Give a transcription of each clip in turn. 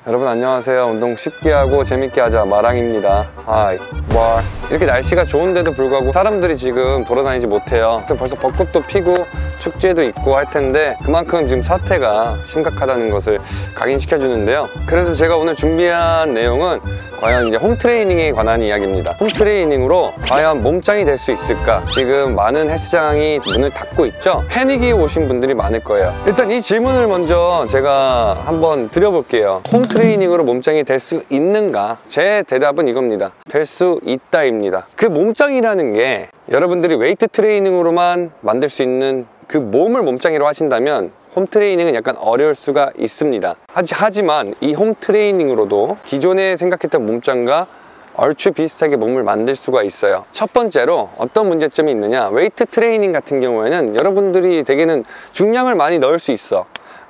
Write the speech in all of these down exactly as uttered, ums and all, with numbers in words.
여러분 안녕하세요. 운동 쉽게 하고 재밌게 하자 마랑입니다. 하이 뭐 이렇게 날씨가 좋은데도 불구하고 사람들이 지금 돌아다니지 못해요. 벌써 벚꽃도 피고 축제도 있고 할 텐데 그만큼 지금 사태가 심각하다는 것을 각인시켜 주는데요. 그래서 제가 오늘 준비한 내용은 과연 이제 홈트레이닝에 관한 이야기입니다. 홈트레이닝으로 과연 몸짱이 될 수 있을까? 지금 많은 헬스장이 문을 닫고 있죠? 패닉이 오신 분들이 많을 거예요. 일단 이 질문을 먼저 제가 한번 드려볼게요. 홈트레이닝으로 몸짱이 될 수 있는가? 제 대답은 이겁니다. 될 수 있다입니다. 그 몸짱이라는 게 여러분들이 웨이트 트레이닝으로만 만들 수 있는 그 몸을 몸짱이로 하신다면 홈트레이닝은 약간 어려울 수가 있습니다. 하지만 이 홈트레이닝으로도 기존에 생각했던 몸짱과 얼추 비슷하게 몸을 만들 수가 있어요. 첫 번째로 어떤 문제점이 있느냐, 웨이트 트레이닝 같은 경우에는 여러분들이 대개는 중량을 많이 넣을 수 있어.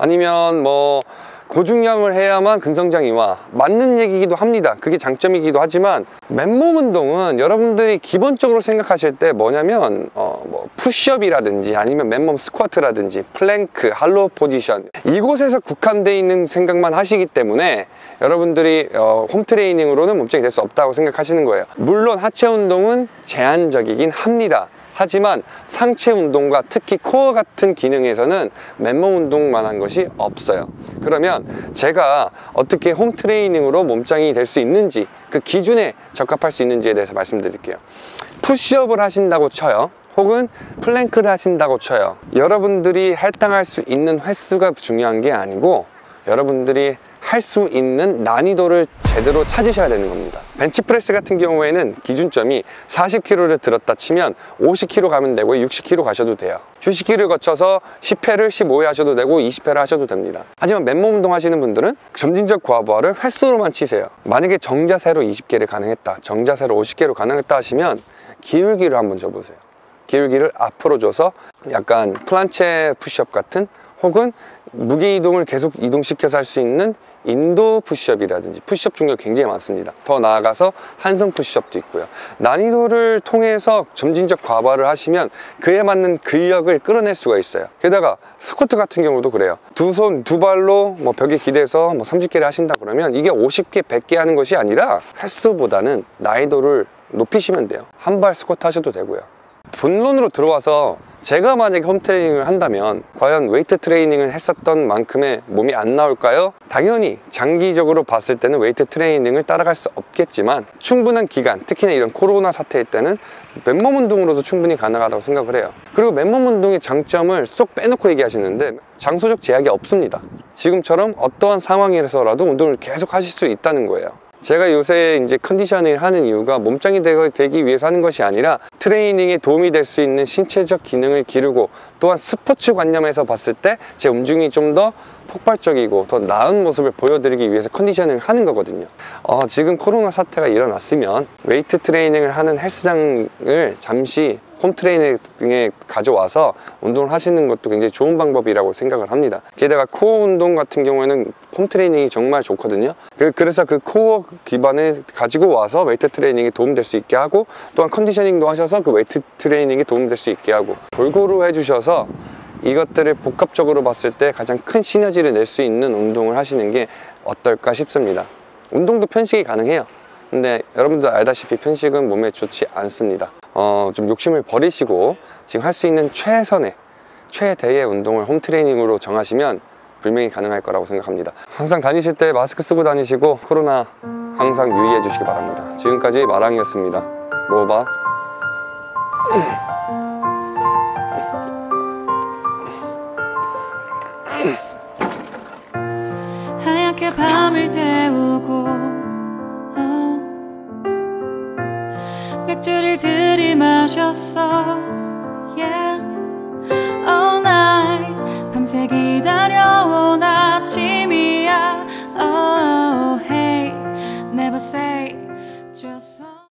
아니면 뭐 고중량을 해야만 근성장이 와. 맞는 얘기이기도 합니다. 그게 장점이기도 하지만 맨몸 운동은 여러분들이 기본적으로 생각하실 때 뭐냐면 어, 뭐 푸시업이라든지 아니면 맨몸 스쿼트라든지 플랭크, 할로우 포지션 이곳에서 국한되어 있는 생각만 하시기 때문에 여러분들이 어, 홈트레이닝으로는 몸짱이 될 수 없다고 생각하시는 거예요. 물론 하체 운동은 제한적이긴 합니다. 하지만 상체 운동과 특히 코어 같은 기능에서는 맨몸 운동만한 것이 없어요. 그러면 제가 어떻게 홈트레이닝으로 몸짱이 될 수 있는지, 그 기준에 적합할 수 있는지에 대해서 말씀드릴게요. 푸시업을 하신다고 쳐요. 혹은 플랭크를 하신다고 쳐요. 여러분들이 할당할 수 있는 횟수가 중요한 게 아니고 여러분들이 할 수 있는 난이도를 제대로 찾으셔야 되는 겁니다. 벤치프레스 같은 경우에는 기준점이 사십 킬로그램를 들었다 치면 오십 킬로그램 가면 되고 육십 킬로그램 가셔도 돼요. 휴식기를 거쳐서 십 회를 십오 회 하셔도 되고 이십 회를 하셔도 됩니다. 하지만 맨몸 운동 하시는 분들은 점진적 과부하를 횟수로만 치세요. 만약에 정자세로 이십 개를 가능했다, 정자세로 오십 개로 가능했다 하시면 기울기를 한번 줘보세요. 기울기를 앞으로 줘서 약간 플란체 푸시업 같은, 혹은 무게 이동을 계속 이동시켜서 할 수 있는 인도 푸시업이라든지, 푸시업 종류가 굉장히 많습니다. 더 나아가서 한손 푸시업도 있고요. 난이도를 통해서 점진적 과부하를 하시면 그에 맞는 근력을 끌어낼 수가 있어요. 게다가 스쿼트 같은 경우도 그래요. 두 손, 두 발로 뭐 벽에 기대서 뭐 삼십 개를 하신다 그러면 이게 오십 개, 백 개 하는 것이 아니라 횟수보다는 난이도를 높이시면 돼요. 한 발 스쿼트 하셔도 되고요. 본론으로 들어와서 제가 만약에 홈트레이닝을 한다면 과연 웨이트 트레이닝을 했었던 만큼의 몸이 안 나올까요? 당연히 장기적으로 봤을 때는 웨이트 트레이닝을 따라갈 수 없겠지만 충분한 기간, 특히나 이런 코로나 사태일 때는 맨몸 운동으로도 충분히 가능하다고 생각을 해요. 그리고 맨몸 운동의 장점을 쏙 빼놓고 얘기하시는데 장소적 제약이 없습니다. 지금처럼 어떠한 상황에서라도 운동을 계속 하실 수 있다는 거예요. 제가 요새 이제 컨디셔닝을 하는 이유가 몸짱이 되기 위해서 하는 것이 아니라 트레이닝에 도움이 될 수 있는 신체적 기능을 기르고, 또한 스포츠 관념에서 봤을 때 제 움직임이 좀 더 폭발적이고 더 나은 모습을 보여드리기 위해서 컨디셔닝을 하는 거거든요. 어, 지금 코로나 사태가 일어났으면 웨이트 트레이닝을 하는 헬스장을 잠시 홈트레이닝에 가져와서 운동을 하시는 것도 굉장히 좋은 방법이라고 생각을 합니다. 게다가 코어 운동 같은 경우에는 홈트레이닝이 정말 좋거든요. 그래서 그 코어 기반을 가지고 와서 웨이트 트레이닝에 도움될 수 있게 하고, 또한 컨디셔닝도 하셔서 그 웨이트 트레이닝에 도움될 수 있게 하고, 골고루 해주셔서 이것들을 복합적으로 봤을 때 가장 큰 시너지를 낼 수 있는 운동을 하시는 게 어떨까 싶습니다. 운동도 편식이 가능해요. 근데 여러분들 알다시피 편식은 몸에 좋지 않습니다. 어, 좀 욕심을 버리시고 지금 할 수 있는 최선의 최대의 운동을 홈트레이닝으로 정하시면 분명히 가능할 거라고 생각합니다. 항상 다니실 때 마스크 쓰고 다니시고 코로나 항상 유의해 주시기 바랍니다. 지금까지 마랑이었습니다. 먹어봐. 하얗게 밤을 태우고 맥주를 들이마셨어.